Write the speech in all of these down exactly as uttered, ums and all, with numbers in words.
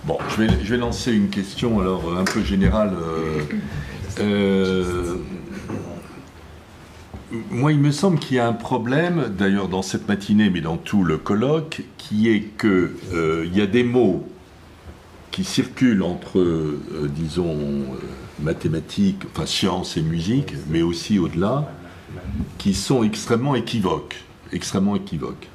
Bon, je vais, je vais lancer une question alors un peu générale. Euh, euh, moi, il me semble qu'il y a un problème, d'ailleurs dans cette matinée, mais dans tout le colloque, qui est qu'il euh, y a des mots qui circulent entre, euh, disons, euh, mathématiques, enfin sciences et musique, mais aussi au-delà, qui sont extrêmement équivoques, extrêmement équivoques.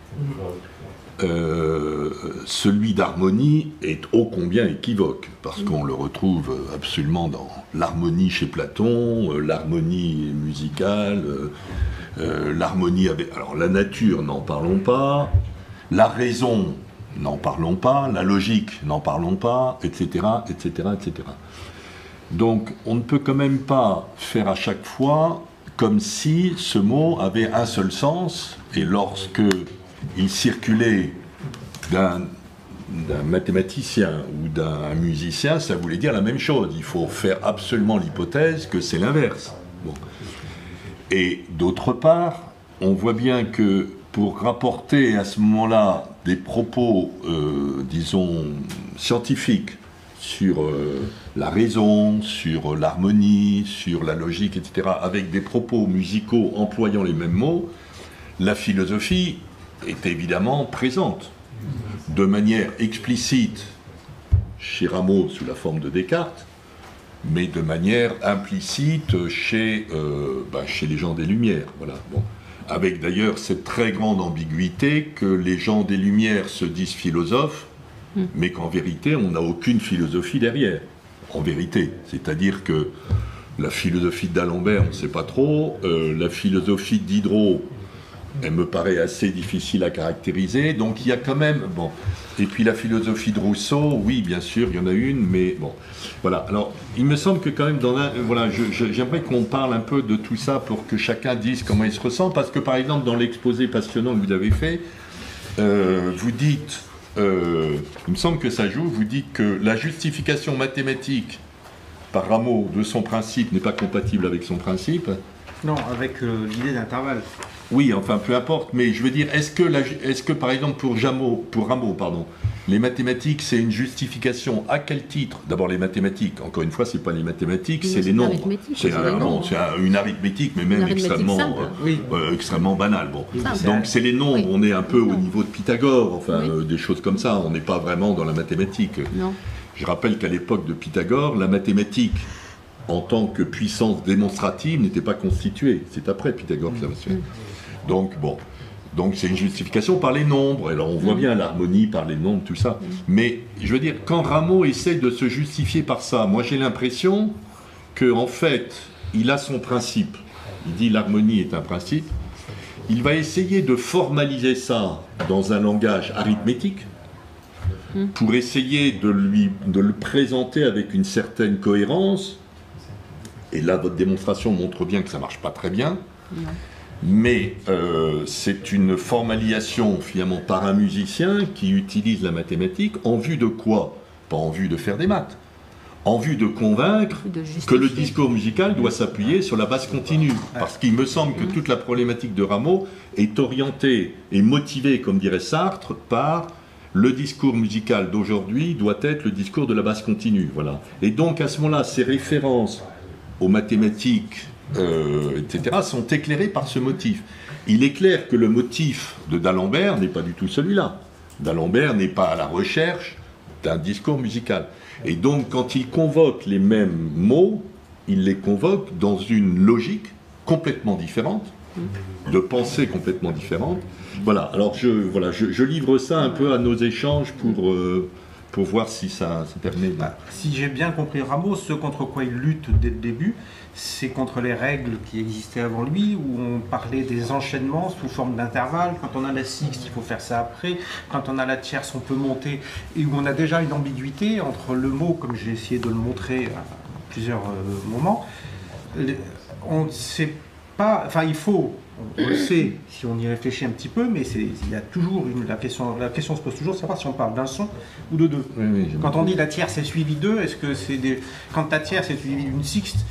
Euh, celui d'harmonie est ô combien équivoque, parce qu'on le retrouve absolument dans l'harmonie chez Platon, euh, l'harmonie musicale, euh, euh, l'harmonie avec... Alors la nature, n'en parlons pas, la raison, n'en parlons pas, la logique, n'en parlons pas, et cetera, et cetera, et cetera. Donc on ne peut quand même pas faire à chaque fois comme si ce mot avait un seul sens, et lorsque il circulait d'un d'un mathématicien ou d'un musicien, ça voulait dire la même chose. Il faut faire absolument l'hypothèse que c'est l'inverse. Bon. Et d'autre part, on voit bien que pour rapporter à ce moment-là des propos, euh, disons, scientifiques sur euh, la raison, sur l'harmonie, sur la logique, et cetera, avec des propos musicaux employant les mêmes mots, la philosophie est évidemment présente, de manière explicite chez Rameau sous la forme de Descartes, mais de manière implicite chez, euh, bah, chez les gens des Lumières. Voilà. Bon. Avec d'ailleurs cette très grande ambiguïté que les gens des Lumières se disent philosophes, mmh. mais qu'en vérité on n'a aucune philosophie derrière. En vérité, c'est-à-dire que la philosophie d'Alembert, on ne sait pas trop, euh, la philosophie de Diderot, elle me paraît assez difficile à caractériser, donc il y a quand même, bon, et puis la philosophie de Rousseau, oui, bien sûr, il y en a une, mais bon, voilà, alors, il me semble que quand même, dans un, voilà, je, je, j'aimerais qu'on parle un peu de tout ça pour que chacun dise comment il se ressent, parce que par exemple, dans l'exposé passionnant que vous avez fait, euh, vous dites, euh, il me semble que ça joue, vous dites que la justification mathématique par Rameau de son principe n'est pas compatible avec son principe. Non, avec euh, l'idée d'intervalle. Oui, enfin, peu importe, mais je veux dire, est-ce que, la, est-ce que par exemple, pour, Jameau, pour Rameau, pardon, les mathématiques, c'est une justification à quel titre? D'abord, les mathématiques, encore une fois, c'est pas les mathématiques, c'est les nombres. C'est un, bon, c'est un, une arithmétique, mais même extrêmement, euh, oui. euh, extrêmement banale. Bon. Donc, c'est les nombres, oui. On est un peu au niveau de Pythagore, enfin, oui. euh, des choses comme ça, on n'est pas vraiment dans la mathématique. Non. Je rappelle qu'à l'époque de Pythagore, la mathématique, en tant que puissance démonstrative, n'était pas constituée. C'est après Pythagore que ça va se faire. Donc, bon, donc c'est une justification par les nombres. Alors, on voit bien l'harmonie par les nombres, tout ça. Mais, je veux dire, quand Rameau essaie de se justifier par ça, moi j'ai l'impression qu'en fait, il a son principe. Il dit l'harmonie est un principe. Il va essayer de formaliser ça dans un langage arithmétique pour essayer de, lui, de le présenter avec une certaine cohérence. Et là, votre démonstration montre bien que ça ne marche pas très bien. Non. Mais euh, c'est une formalisation, finalement, par un musicien qui utilise la mathématique en vue de quoi? Pas en vue de faire des maths. En vue de convaincre de que le discours musical doit s'appuyer sur la basse continue. Parce qu'il me semble que toute la problématique de Rameau est orientée et motivée, comme dirait Sartre, par le discours musical d'aujourd'hui doit être le discours de la basse continue. Voilà. Et donc, à ce moment-là, ces références aux mathématiques, euh, et cetera, sont éclairées par ce motif. Il est clair que le motif de d'Alembert n'est pas du tout celui-là. D'Alembert n'est pas à la recherche d'un discours musical. Et donc, quand il convoque les mêmes mots, il les convoque dans une logique complètement différente, de pensée complètement différente. Voilà, alors je, voilà, je, je livre ça un peu à nos échanges pour... Euh, pour voir si ça, ça permet... Bah, si j'ai bien compris Rameau, ce contre quoi il lutte dès le début, c'est contre les règles qui existaient avant lui, où on parlait des enchaînements sous forme d'intervalles. Quand on a la sixte, il faut faire ça après. Quand on a la tierce, on peut monter. Et où on a déjà une ambiguïté entre le mot, comme j'ai essayé de le montrer à plusieurs euh, moments. On ne sait pas... Enfin, il faut... On le sait si on y réfléchit un petit peu, mais il y a toujours une, la question, la question se pose toujours de savoir si on parle d'un son ou de deux. Oui, oui, quand on dit la tierce est suivie d'eux, est-ce que c'est des, quand ta tierce est suivie d'une sixte,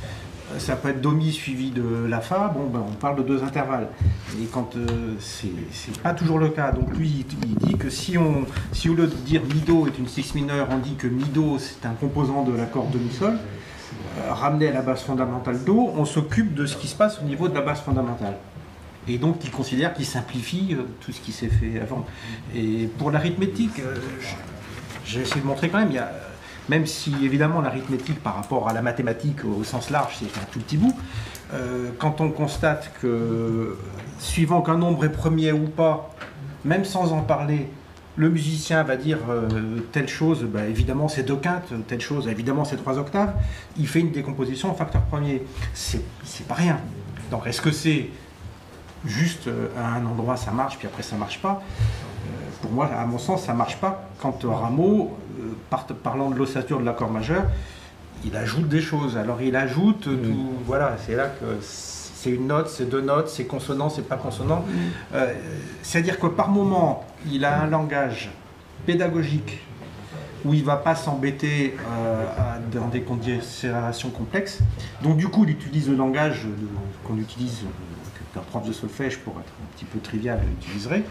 ça peut être do mi suivi de la fa, bon ben on parle de deux intervalles. Et quand euh, c'est pas toujours le cas, donc lui il, il dit que si on, si au lieu de dire mi do est une six mineure, on dit que mi do c'est un composant de l'accord do mi sol, euh, ramené à la base fondamentale do, on s'occupe de ce qui se passe au niveau de la base fondamentale. Et donc il considère qu'il simplifie euh, tout ce qui s'est fait avant. Et pour l'arithmétique, euh, j'ai essayé de montrer quand même, il y a, même si évidemment l'arithmétique par rapport à la mathématique au sens large c'est un tout petit bout, euh, quand on constate que suivant qu'un nombre est premier ou pas, même sans en parler, le musicien va dire euh, telle chose, bah, évidemment c'est deux quintes, telle chose, évidemment c'est trois octaves, il fait une décomposition en facteur premier. C'est pas rien. Donc est-ce que c'est juste euh, à un endroit ça marche, puis après ça marche pas? euh, Pour moi, à mon sens, ça marche pas quand euh, Rameau, euh, par, parlant de l'ossature de l'accord majeur, il ajoute des choses. Alors il ajoute euh, tout, mmh. voilà, c'est là que c'est une note, c'est deux notes, c'est consonant, c'est pas consonant. Mmh. Euh, C'est-à-dire que par moment, il a un langage pédagogique où il ne va pas s'embêter euh, dans des considérations complexes. Donc du coup, il utilise le langage qu'on utilise, euh, qu'un prof de solfège, pour être un petit peu trivial, utiliserait.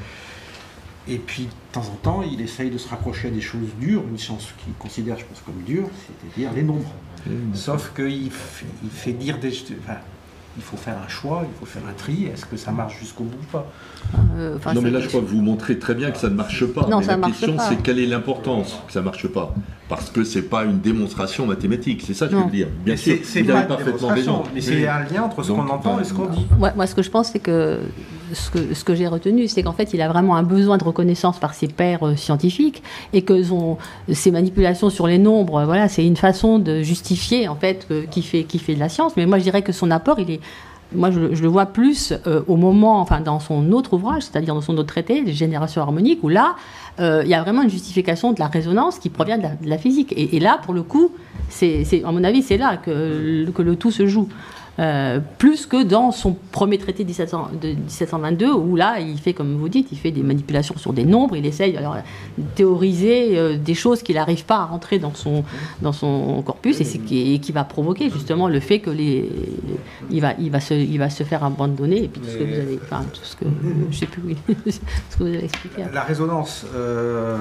Et puis, de temps en temps, il essaye de se raccrocher à des choses dures, une science qu'il considère, je pense, comme dure, c'est-à-dire les nombres. Mmh. Sauf qu'il il fait dire des... Enfin, il faut faire un choix, il faut faire un tri. Est-ce que ça marche jusqu'au bout ou pas? euh, Non, mais là, je crois que vous montrez très bien que ça ne marche pas. Non, mais ça la marche question, pas. c'est quelle est l'importance que ça ne marche pas? Parce que ce n'est pas une démonstration mathématique. C'est ça que je veux dire. Bien sûr, vous avez parfaitement raison. Mais c'est un lien entre ce qu'on entend et ce qu'on dit. Ouais, moi, ce que je pense, c'est que ce que, ce que j'ai retenu, c'est qu'en fait, il a vraiment un besoin de reconnaissance par ses pairs euh, scientifiques, et que son, ses manipulations sur les nombres, euh, voilà, c'est une façon de justifier, en fait, euh, qui fait, qui fait de la science. Mais moi, je dirais que son apport, il est... Moi, je, je le vois plus euh, au moment, enfin, dans son autre ouvrage, c'est-à-dire dans son autre traité, les générations harmoniques, où là, euh, il y a vraiment une justification de la résonance qui provient de la, de la physique. Et, et là, pour le coup, c'est, c'est, à mon avis, c'est là que, que le tout se joue. Euh, plus que dans son premier traité de mille sept cent vingt-deux, où là, il fait, comme vous dites, il fait des manipulations sur des nombres, il essaye alors, de théoriser euh, des choses qu'il n'arrive pas à rentrer dans son, dans son corpus, et, c'est qui, et qui va provoquer justement le fait que les, il, va, il, va se, il va se faire abandonner, et puis tout ce que vous avez, enfin, tout ce que, je sais plus, ce que vous avez expliqué. La résonance... Euh...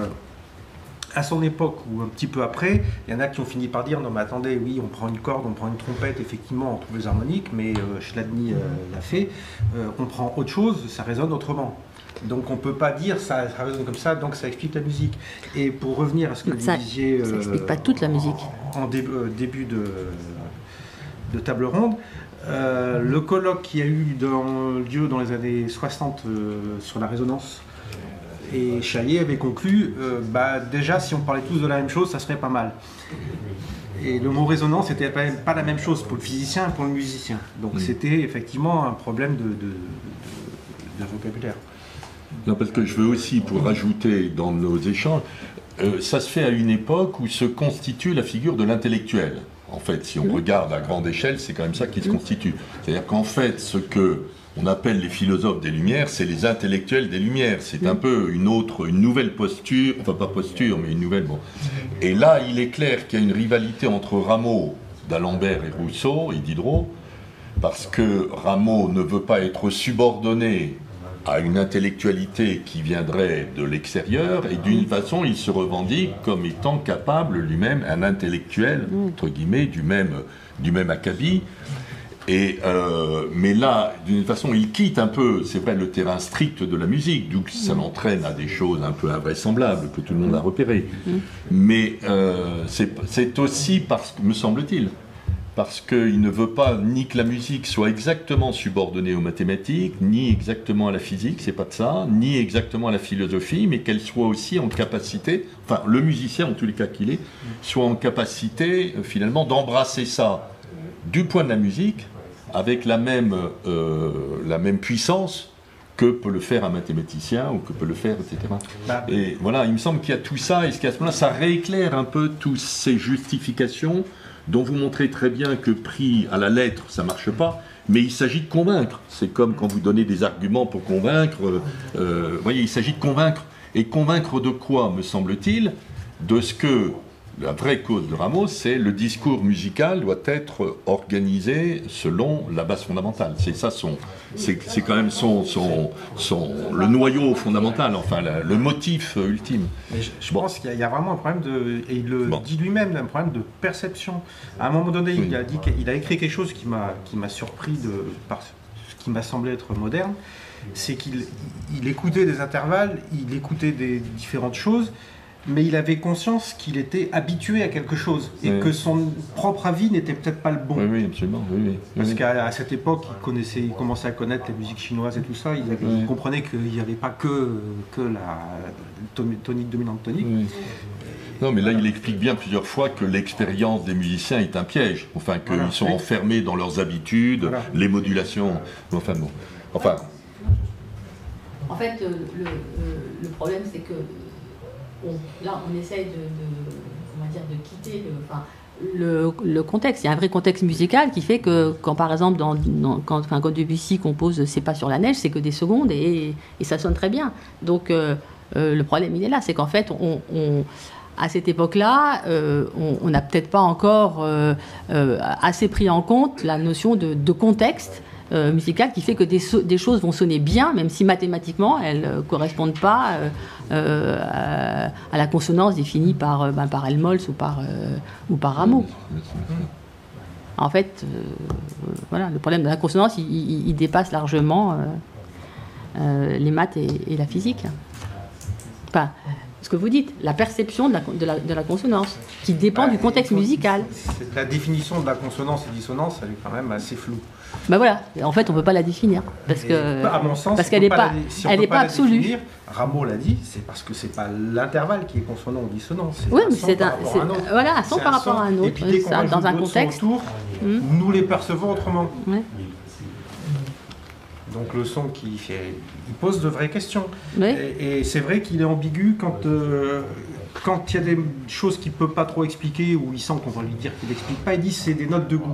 À son époque ou un petit peu après, il y en a qui ont fini par dire non mais attendez, oui on prend une corde, on prend une trompette, effectivement on trouve les harmoniques, mais euh, Chladni euh, l'a fait, euh, on prend autre chose, ça résonne autrement. Donc on ne peut pas dire ça, ça résonne comme ça, donc ça explique la musique. Et pour revenir à ce que ça, vous disiez... Ça n'explique euh, pas toute la musique. En, en dé, euh, début de, de table ronde, euh, le colloque qu'il y a eu dans, lieu dans les années soixante euh, sur la résonance, et Chaillet avait conclu, euh, bah, déjà si on parlait tous de la même chose, ça serait pas mal. Et le mot résonance n'était pas, pas la même chose pour le physicien et pour le musicien. Donc mmh. c'était effectivement un problème de, de, de, de vocabulaire. Non, parce que je veux aussi, pour rajouter dans nos échanges, euh, ça se fait à une époque où se constitue la figure de l'intellectuel. En fait, si on mmh. regarde à grande échelle, c'est quand même ça qui se constitue. C'est-à-dire qu'en fait, ce que on appelle les philosophes des Lumières, c'est les intellectuels des Lumières. C'est un peu une autre, une nouvelle posture, enfin pas posture, mais une nouvelle... Bon. Et là, il est clair qu'il y a une rivalité entre Rameau, d'Alembert et Rousseau et Diderot, parce que Rameau ne veut pas être subordonné à une intellectualité qui viendrait de l'extérieur, et d'une façon, il se revendique comme étant capable lui-même, un intellectuel, entre guillemets, du même, du même acabit. Et, euh, mais là, d'une façon, il quitte un peu, c'est vrai, le terrain strict de la musique, d'où ça l'entraîne à des choses un peu invraisemblables que tout le monde a repérées. Mais euh, c'est aussi parce que, me semble-t-il, parce qu'il ne veut pas ni que la musique soit exactement subordonnée aux mathématiques, ni exactement à la physique, c'est pas de ça, ni exactement à la philosophie, mais qu'elle soit aussi en capacité, enfin, le musicien, en tous les cas qu'il est, soit en capacité, finalement, d'embrasser ça du point de la musique, avec la même, euh, la même puissance que peut le faire un mathématicien ou que peut le faire, et cetera. Bah. Et voilà, il me semble qu'il y a tout ça, et qu'à ce moment-là, ça rééclaire un peu toutes ces justifications dont vous montrez très bien que pris à la lettre, ça ne marche pas, mais il s'agit de convaincre. C'est comme quand vous donnez des arguments pour convaincre. Euh, vous voyez, il s'agit de convaincre. Et convaincre de quoi, me semble-t-il? De ce que la vraie cause de Rameau, c'est le discours musical doit être organisé selon la base fondamentale. C'est ça son, c'est, c'est quand même son, son, son, le noyau fondamental, enfin la, le motif ultime. Mais je, je bon. pense qu'il y, y a vraiment un problème de, et il le bon. dit lui-même, un problème de perception. À un moment donné, oui. il a dit qu'il a écrit quelque chose qui m'a, qui m'a surpris de, par ce qui m'a semblé être moderne. C'est qu'il il écoutait des intervalles, il écoutait des différentes choses, mais il avait conscience qu'il était habitué à quelque chose et oui. que son propre avis n'était peut-être pas le bon. Oui, oui, absolument. Oui, oui. Parce oui. qu'à à cette époque, il, connaissait, il commençait à connaître les musiques chinoises et tout ça, il, avait, oui. il comprenait qu'il n'y avait pas que, que la tonique dominante tonique. Oui. Non, mais là, il explique bien plusieurs fois que l'expérience des musiciens est un piège. Enfin, qu'ils voilà. sont oui. enfermés dans leurs habitudes, voilà. les modulations. Enfin, bon. Enfin. En fait, euh, le, euh, le problème, c'est que on, là, on essaye de, de, on va dire, de quitter le, enfin, le, le contexte. Il y a un vrai contexte musical qui fait que, quand par exemple, dans, dans, quand, enfin, quand Debussy compose C'est pas sur la neige, c'est que des secondes et, et ça sonne très bien. Donc, euh, euh, le problème, il est là. C'est qu'en fait, on, on à cette époque-là, euh, on n'a peut-être pas encore euh, euh, assez pris en compte la notion de, de contexte Euh, musicale qui fait que des, so des choses vont sonner bien, même si mathématiquement elles ne euh, correspondent pas euh, euh, à, à la consonance définie par, euh, ben, par Helmholtz ou par, euh, ou par Rameau. En fait, euh, voilà, le problème de la consonance, il, il, il dépasse largement euh, euh, les maths et, et la physique. Enfin, ce que vous dites, la perception de la, de la, de la consonance, qui dépend bah, du contexte musical. La définition de la consonance et dissonance, elle est quand même assez floue. Ben voilà, en fait, on ne peut pas la définir. Parce que, à mon sens, parce qu'elle n'est pas, pas, si elle est pas, pas absolue. Définir, Rameau l'a dit, c'est parce que ce n'est pas l'intervalle qui est consonant ou dissonant. Oui, mais c'est un, un voilà, un son par rapport à un autre. Et puis dès qu'on ça, dans un contexte. Autour, mmh. nous les percevons autrement. Ouais. Donc le son qui fait, il pose de vraies questions. Oui. Et, et c'est vrai qu'il est ambigu quand euh, quand il y a des choses qu'il ne peut pas trop expliquer ou il sent qu'on va lui dire qu'il n'explique pas, il dit c'est des notes de goût.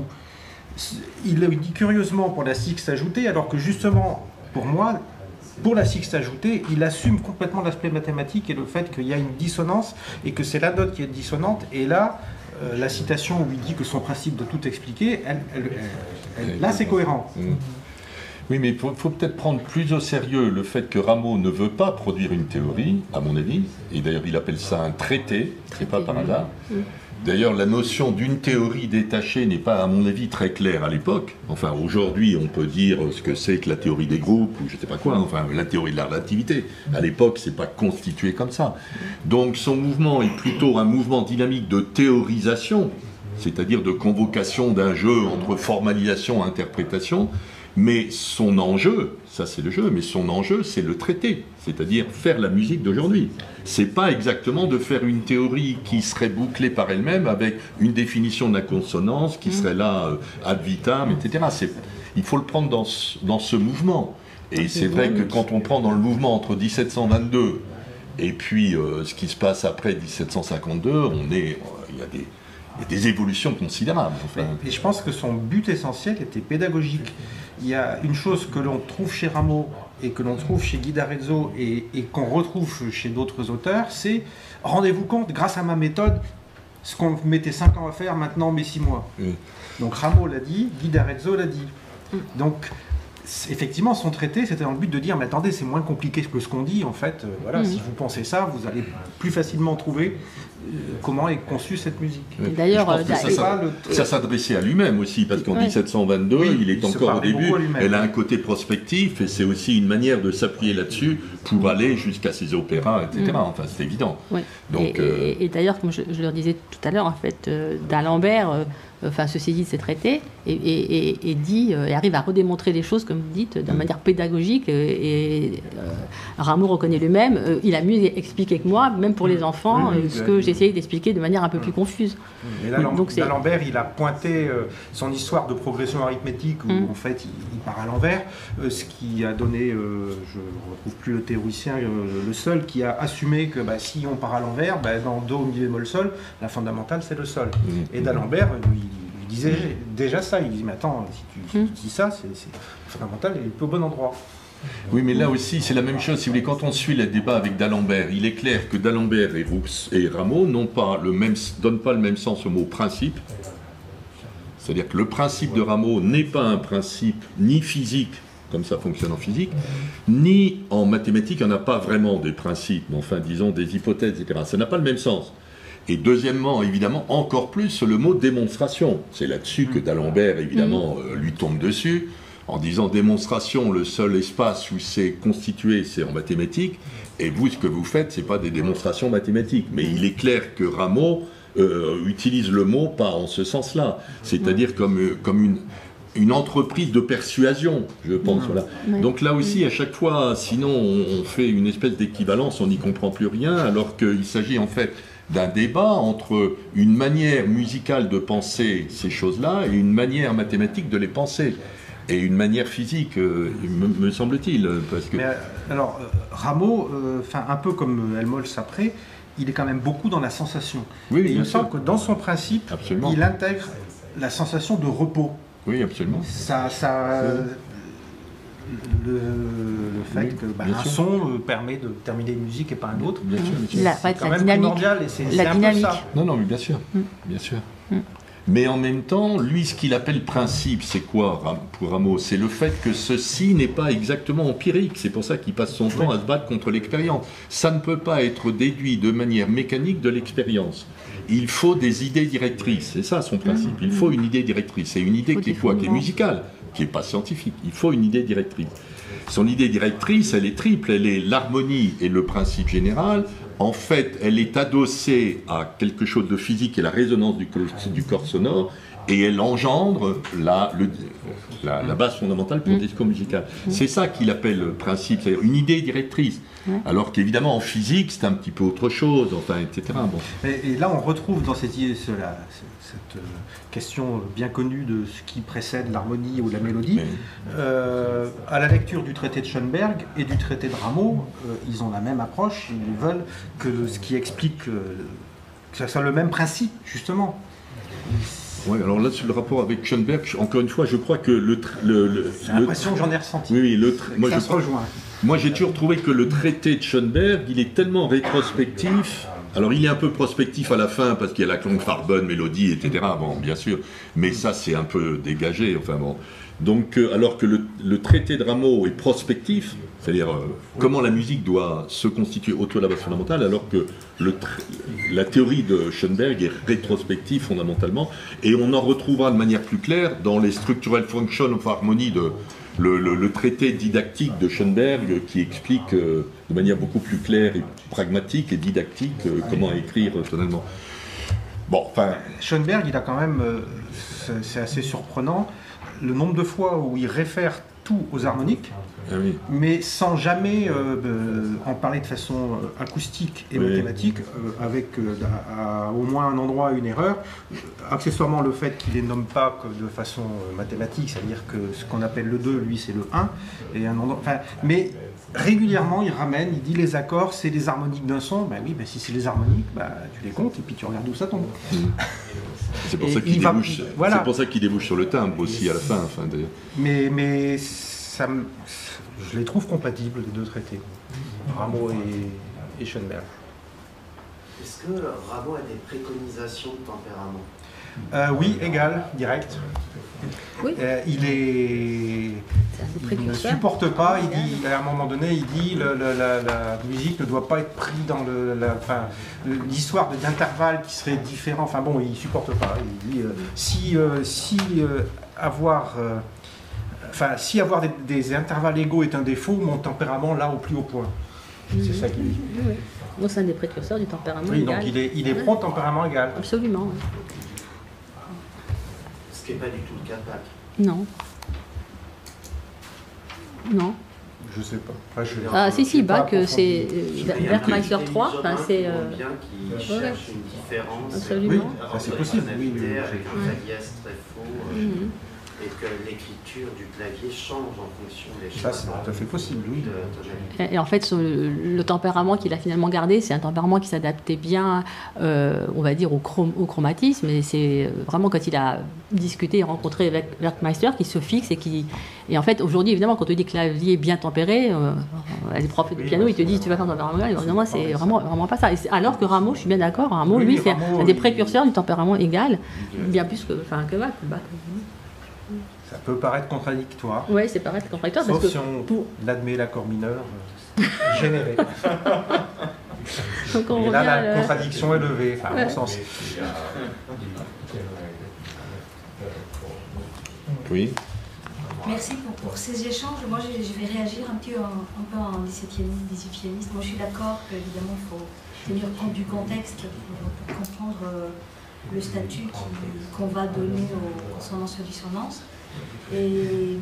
Il le dit curieusement pour la sixte ajoutée, alors que justement, pour moi, pour la sixte ajoutée, il assume complètement l'aspect mathématique et le fait qu'il y a une dissonance et que c'est la note qui est dissonante. Et là, euh, la citation où il dit que son principe de tout expliquer, elle, elle, elle, elle, là c'est cohérent. Mmh. Oui, mais il faut, faut peut-être prendre plus au sérieux le fait que Rameau ne veut pas produire une théorie, à mon avis, et d'ailleurs il appelle ça un traité, c'est pas par hasard. Mmh. D'ailleurs, la notion d'une théorie détachée n'est pas, à mon avis, très claire à l'époque. Enfin, aujourd'hui, on peut dire ce que c'est que la théorie des groupes, ou je ne sais pas quoi, enfin, la théorie de la relativité. À l'époque, c'est pas constitué comme ça. Donc, son mouvement est plutôt un mouvement dynamique de théorisation, c'est-à-dire de convocation d'un jeu entre formalisation et interprétation, mais son enjeu, ça c'est le jeu, mais son enjeu c'est le traité, c'est-à-dire faire la musique d'aujourd'hui. C'est pas exactement de faire une théorie qui serait bouclée par elle-même avec une définition de la consonance qui serait là euh, ad vitam, et cetera. C'est, il faut le prendre dans ce, dans ce mouvement. Et c'est vrai que quand on prend dans le mouvement entre dix-sept cent vingt-deux et puis euh, ce qui se passe après dix-sept cent cinquante-deux, on est, il euh, y a des Il y a des évolutions considérables. Enfin. Et je pense que son but essentiel était pédagogique. Il y a une chose que l'on trouve chez Rameau et que l'on trouve chez Guy d'Arezzo et, et qu'on retrouve chez d'autres auteurs, c'est « rendez-vous compte, grâce à ma méthode, ce qu'on mettait cinq ans à faire, maintenant on met six mois. Oui. » Donc Rameau l'a dit, Guy d'Arezzo l'a dit. Donc effectivement, son traité, c'était dans le but de dire « mais attendez, c'est moins compliqué que ce qu'on dit, en fait. Euh, voilà, mmh. Si vous pensez ça, vous allez plus facilement trouver euh, comment est conçue cette musique. » D'ailleurs, euh, ça, ça, le... ça s'adressait à lui-même aussi, parce qu'en ouais. dix-sept cent vingt-deux, oui, il est il encore au début, elle a un côté prospectif, et c'est aussi une manière de s'appuyer là-dessus pour aller jusqu'à ses opéras, et cetera. Mmh. Enfin, c'est évident. Oui. Donc, et, euh... et, et d'ailleurs, comme je, je le disais tout à l'heure, en fait, euh, d'Alembert euh, enfin, se saisit de ces traités et, et, et, et dit, euh, et arrive à redémontrer les choses, comme vous dites, d'une mmh. manière pédagogique. Et, et euh, Rameau reconnaît lui-même, euh, il a mieux expliqué que moi, même pour les enfants, mmh. euh, ce que j'ai essayé d'expliquer de manière un peu mmh. plus confuse. Et d'Alembert, il a pointé euh, son histoire de progression arithmétique, où mmh. en fait, il, il part à l'envers, euh, ce qui a donné, euh, je ne retrouve plus le théoricien, euh, le seul qui a assumé que bah, si on part à l'envers, bah, dans Do, Mi bémol, Sol, la fondamentale, c'est le Sol. Mmh. Et d'Alembert, lui, il disait mmh. déjà ça, il dit, mais attends, si tu, si tu dis ça, c'est, c'est, la fondamentale est au bon endroit. Oui, mais là aussi, c'est la même chose. Si vous voulez, quand on suit le débat avec d'Alembert, il est clair que d'Alembert et, et Rameau n'ont pas le même, donnent pas le même sens au mot principe. C'est-à-dire que le principe de Rameau n'est pas un principe ni physique, comme ça fonctionne en physique, ni en mathématiques, il n'y en a pas vraiment des principes, mais enfin, disons, des hypothèses, et cetera. Ça n'a pas le même sens. Et deuxièmement, évidemment, encore plus le mot démonstration. C'est là-dessus que d'Alembert, évidemment, euh, lui tombe dessus, en disant démonstration, le seul espace où c'est constitué, c'est en mathématiques, et vous, ce que vous faites, ce n'est pas des démonstrations mathématiques. Mais il est clair que Rameau euh, utilise le mot pas en ce sens-là, c'est-à-dire comme, euh, comme une... une entreprise de persuasion, je pense. Voilà. Ouais. Donc là aussi, à chaque fois, sinon on fait une espèce d'équivalence, on n'y comprend plus rien, alors qu'il s'agit en fait d'un débat entre une manière musicale de penser ces choses-là et une manière mathématique de les penser. Et une manière physique, euh, me, me semble-t-il. Parce que... Mais, alors, euh, Rameau, euh, un peu comme Helmholtz après, il est quand même beaucoup dans la sensation. Oui, et il me sûr. semble que dans son principe, Absolument. il intègre la sensation de repos. Oui, absolument. Ça, ça, le, le fait oui, que bah, un sûr. son euh, permet de terminer une musique et pas un autre, bien sûr, bien sûr. La, c'est quand la même dynamique. primordial et c'est La c'est un dynamique. peu ça. Non, non, mais bien sûr, Mm. bien sûr. Mm. Mais en même temps, lui, ce qu'il appelle principe, c'est quoi Ram- pour Rameau? C'est le fait que ceci n'est pas exactement empirique. C'est pour ça qu'il passe son temps à se battre contre l'expérience. Ça ne peut pas être déduit de manière mécanique de l'expérience. Il faut des idées directrices. C'est ça son principe. Il faut une idée directrice. C'est une idée Faut qui est des quoi? Qui est fondements. musicale, qui n'est pas scientifique. Il faut une idée directrice. Son idée directrice, elle est triple. Elle est l'harmonie et le principe général. En fait, elle est adossée à quelque chose de physique et la résonance du, co- du corps sonore, et elle engendre la, le- la, la base fondamentale pour le discours musical. C'est ça qu'il appelle le principe, c'est-à-dire une idée directrice. Ouais. Alors qu'évidemment, en physique, c'est un petit peu autre chose, enfin, et cetera. Bon. Et, et là, on retrouve dans cette, idée- cela- cette euh, question bien connue de ce qui précède l'harmonie ou la mélodie, Mais- euh, à la lecture du traité de Schoenberg et du traité de Rameau, euh, ils ont la même approche, ils veulent que le- ce qui explique euh, que ça soit le même principe, justement. Ouais, alors là, sur le rapport avec Schoenberg, encore une fois, je crois que le... tr- le, le- J'ai le- l'impression que j'en ai ressenti. oui, oui, le tr- que moi, ça je se rejoint. Moi, j'ai toujours trouvé que le traité de Schoenberg, il est tellement rétrospectif. Alors, il est un peu prospectif à la fin, parce qu'il y a la fanfare-bonne mélodie, et cetera. Bon, bien sûr. Mais ça, c'est un peu dégagé. Enfin, bon. Donc, euh, alors que le, le traité de Rameau est prospectif, c'est-à-dire euh, comment la musique doit se constituer autour de la base fondamentale, alors que le tr- la théorie de Schoenberg est rétrospective fondamentalement. Et on en retrouvera de manière plus claire dans les Structural Function of Harmony de... Le, le- le traité didactique de Schoenberg qui explique euh, de manière beaucoup plus claire et pragmatique et didactique euh, comment écrire euh, tonalement. Bon, enfin, Schoenberg, il a quand même, euh, c'est c'est assez surprenant, le nombre de fois où il réfère tout aux harmoniques, ah oui. mais sans jamais euh, euh, en parler de façon euh, acoustique et Oui. mathématique, euh, avec euh, à, à au moins un endroit une erreur. Euh, accessoirement, le fait qu'il les nomme pas que de façon euh, mathématique, c'est-à-dire que ce qu'on appelle le deux, lui, c'est le un, et un endroit, enfin, mais régulièrement, il ramène, il dit les accords, c'est les harmoniques d'un son. Ben oui, ben si c'est les harmoniques, ben, tu les comptes et puis tu regardes où ça tombe. C'est pour Et ça qu'il il va- débouche, voilà. c'est pour ça qu'il débouche sur le timbre aussi à la fin. Enfin, d'ailleurs. Mais, mais ça me- je les trouve compatibles, les deux traités, Rameau et, et Schoenberg. Est-ce que Rameau a des préconisations de tempérament? Euh, oui, égal, direct. Oui. Euh, il est, C'est un il ne précurseur. supporte pas. Il dit, à un moment donné, il dit le- le- la, la musique ne doit pas être prise dans le, la, enfin, l'histoire de- d'intervalles qui seraient différents. Enfin bon, il supporte pas. Il dit euh, si, euh, si euh, avoir, euh, enfin, si avoir des, des intervalles égaux est un défaut, mon tempérament là au plus haut point. C'est ça qu'il dit. Oui, oui. Donc c'est un des précurseurs du tempérament Oui, égal. donc il est, il est pro tempérament égal. Absolument. oui. Ce qui n'est pas du tout le cas de Bach. Non. Non. Je sais pas. Enfin, je- Ah si, si, j'ai pas Bach, euh, c'est approfondi. euh, Werkmeister trois, enfin, c'est... euh, bien qui ouais. cherche une différence. Absolument. Oui, ça, c'est possible, oui, oui, oui. Avec un alias très faux. euh, mhm. et que l'écriture du clavier change en fonction des Ça, choix c'est tout à fait possible, oui. de tonalité. Et, et en fait, ce- le tempérament qu'il a finalement gardé, c'est un tempérament qui s'adaptait bien, euh, on va dire, au, chrom- au chromatisme. Et c'est vraiment quand il a discuté et rencontré avec Werkmeister qu'il se fixe et qui. Et en fait, aujourd'hui, évidemment, quand on dit clavier bien tempéré, euh, les profs de piano, ils te disent tu vas faire un tempérament égal. Évidemment, c'est vraiment, vraiment pas ça. Et c'est- alors que Rameau, je suis bien d'accord, Rameau, Oui, lui, oui, c'est Rameau, un des il- précurseurs du tempérament égal, bien plus que, enfin, que Bach. Bach. Ça peut paraître contradictoire, Ouais, c'est pareil, c'est contradictoire sauf parce si que on pour- admet l'accord mineur euh, généré. donc on Et là, revient à la le- contradiction est levée, enfin, à Ouais. mon sens. Oui. Merci pour, pour ces échanges. Moi, je, je vais réagir un, petit, un, un peu en dix-septiémiste. Moi, je suis d'accord qu'évidemment, il faut tenir compte du contexte pour, pour comprendre euh, le statut qui- qu'on va donner aux consonances-dissonances. Et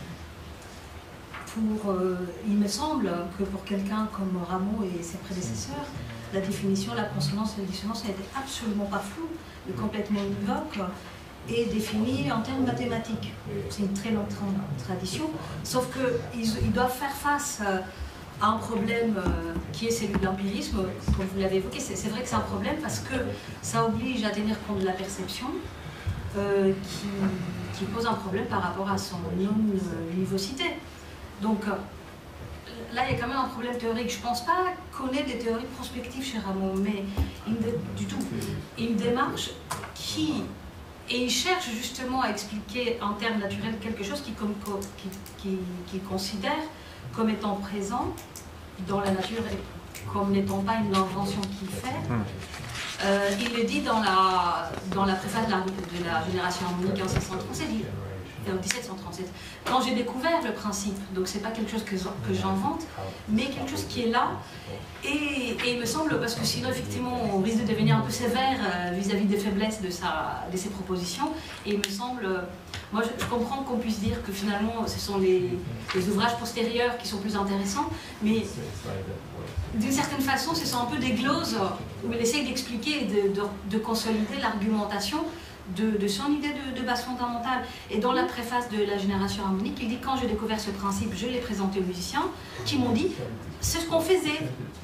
pour, euh, il me semble que pour quelqu'un comme Rameau et ses prédécesseurs, la définition de la consonance et la dissonance n'était absolument pas floue, mais complètement univoque et définie en termes mathématiques. C'est une très longue tra- tradition, sauf qu'ils ils doivent faire face euh, à un problème euh, qui est celui de l'empirisme, comme vous l'avez évoqué. C'est c'est vrai que c'est un problème parce que ça oblige à tenir compte de la perception, euh, qui, qui pose un problème par rapport à son non-univocité. Donc euh, là, il y a quand même un problème théorique. Je ne pense pas qu'on ait des théories prospectives chez Rameau, mais une dé- du tout. Une démarche qui... Et il cherche justement à expliquer en termes naturels quelque chose qui, comme, qui, qui, qui considère comme étant présent dans la nature et comme n'étant pas une invention qu'il fait. Euh, il le dit dans la, dans la préface de la, de la génération harmonique en seize cent trente-sept, il- en dix-sept cent trente-sept. Quand j'ai découvert le principe, donc c'est pas quelque chose que, que j'invente, mais quelque chose qui est là. Et, et il me semble, parce que sinon effectivement on risque de devenir un peu sévère euh, vis-à-vis des faiblesses de, sa, de ses propositions. Et il me semble, euh, moi je, je comprends qu'on puisse dire que finalement ce sont les, les ouvrages postérieurs qui sont plus intéressants, mais d'une certaine façon ce sont un peu des gloses où il essaye d'expliquer et de, de, de consolider l'argumentation de, de son idée de, de base fondamentale. Et dans la préface de la génération harmonique, il dit quand j'ai découvert ce principe, je l'ai présenté aux musiciens qui m'ont dit c'est ce qu'on faisait.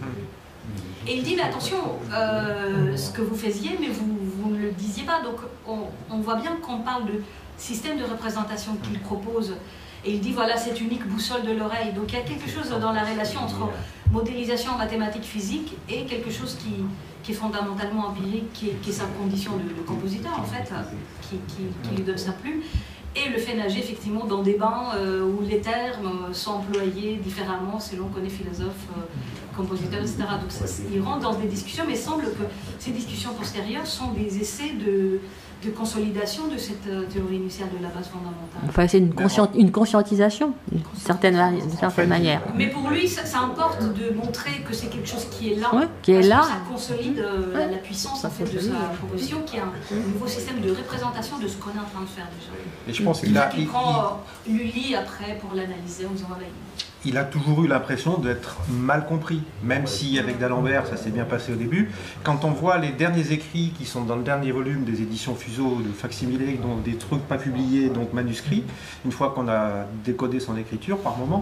Et il dit mais attention, euh, ce que vous faisiez, mais vous, vous ne le disiez pas. Donc on, on voit bien qu'on parle de système de représentation qu'il propose. Et il dit voilà cette unique boussole de l'oreille. Donc il y a quelque chose dans la relation entre modélisation en mathématiques physiques et quelque chose qui, qui est fondamentalement empirique, qui est, qui est sa condition de, de compositeur en fait, qui, qui, qui lui donne sa plume. Et le fait nager effectivement dans des bains euh, où les termes sont employés différemment selon qu'on est philosophe, euh, compositeur, et cetera. Donc ça, il rentre dans des discussions, mais il semble que ces discussions postérieures sont des essais de, de consolidation de cette euh, théorie initiale de la base fondamentale. Enfin, c'est une, conscient- une conscientisation, d'une certaine, vari- d'une certaine En fait, manière. Mais pour lui, ça, ça importe de montrer que c'est quelque chose qui est là, Ouais, qui est parce là. que ça consolide euh, la, Ouais. la puissance Ça en fait, de consolide. sa proposition, qui est un nouveau système de représentation de ce qu'on est en train de faire déjà. Et je pense C'est qu'il ça a, qu'il il, prend euh, Lully après pour l'analyser en disant voilà, il- il a toujours eu l'impression d'être mal compris, même si avec d'Alembert ça s'est bien passé au début. Quand on voit les derniers écrits qui sont dans le dernier volume des éditions Fuseau, de facsimilés, donc des trucs pas publiés, donc manuscrits, une fois qu'on a décodé son écriture par moment,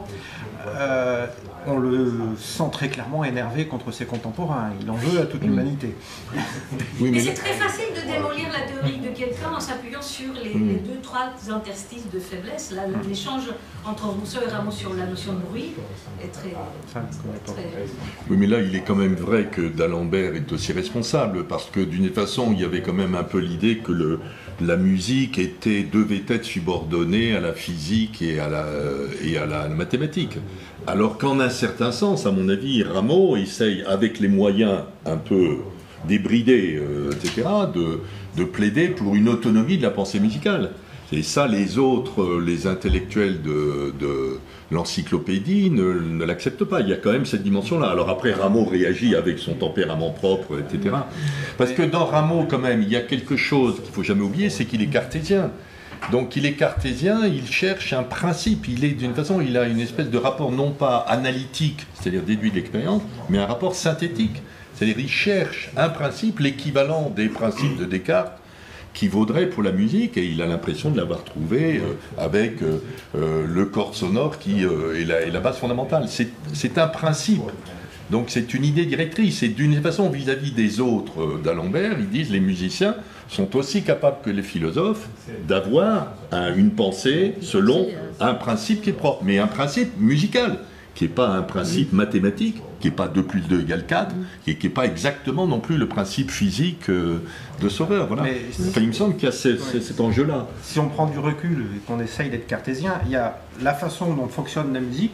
euh, on le sent très clairement énervé contre ses contemporains. Il en veut à toute l'humanité. Oui, Mais mais c'est là- très facile de démolir la théorie de quelqu'un en s'appuyant sur les, Mm. les deux, trois interstices de faiblesse. Là, l'échange entre Rousseau et Rameau sur la notion de bruit est très... Ça, je connais pas. très... Oui, mais là, il est quand même vrai que d'Alembert est aussi responsable, parce que d'une façon, il y avait quand même un peu l'idée que le, la musique était, devait être subordonnée à la physique et à la, et à la mathématique. Alors qu'en un certain sens, à mon avis, Rameau essaye, avec les moyens un peu débridés, euh, et cetera, de, de plaider pour une autonomie de la pensée musicale. Et ça, les autres, euh, les intellectuels de, de l'encyclopédie ne, ne l'acceptent pas. Il y a quand même cette dimension-là. Alors après, Rameau réagit avec son tempérament propre, et cetera. Parce que dans Rameau, quand même, il y a quelque chose qu'il ne faut jamais oublier, c'est qu'il est cartésien. Donc il est cartésien, il cherche un principe. Il est, d'une façon, il a une espèce de rapport non pas analytique, c'est-à-dire déduit de l'expérience, mais un rapport synthétique. C'est-à-dire qu'il cherche un principe, l'équivalent des principes de Descartes, qui vaudrait pour la musique, et il a l'impression de l'avoir trouvé euh, avec euh, euh, le corps sonore qui, euh, et, la, et la base fondamentale. C'est un principe. Donc c'est une idée directrice. Et d'une façon, vis-à-vis des autres euh, d'Alembert, ils disent les musiciens sont aussi capables que les philosophes d'avoir un, une pensée selon un principe qui est propre, mais un principe musical, qui n'est pas un principe mathématique, qui n'est pas deux plus deux égale quatre, et qui n'est pas exactement non plus le principe physique euh, de Sauveur. Voilà. Mais, enfin, il me semble qu'il y a ce, ouais. cet enjeu-là. Si on prend du recul et qu'on essaye d'être cartésien, il y a la façon dont fonctionne la musique,